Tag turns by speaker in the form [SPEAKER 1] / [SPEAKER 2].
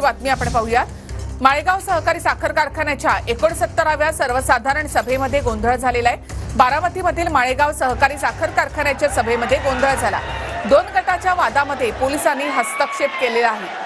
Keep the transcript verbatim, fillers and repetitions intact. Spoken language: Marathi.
[SPEAKER 1] बातमी आपण पाहूयात। माळेगाव सहकारी साखर कारखान्याच्या एकोणसत्तराव्या सर्वसाधारण सभेमध्ये गोंधळ झालेला आहे। बारामतीमधील माळेगाव सहकारी साखर कारखान्याच्या सभेमध्ये गोंधळ झाला। दोन गटाच्या वादामध्ये पोलिसांनी हस्तक्षेप केलेला आहे।